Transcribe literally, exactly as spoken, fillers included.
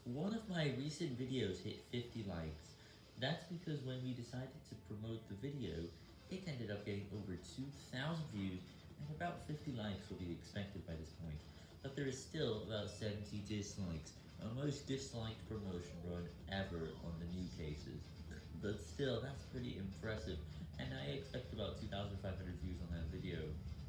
One of my recent videos hit fifty likes. That's because when we decided to promote the video, it ended up getting over two thousand views and about fifty likes will be expected by this point. But there is still about seventy dislikes, a most disliked promotion run ever on the new cases. But still, that's pretty impressive, and I expect about two thousand five hundred views on that video.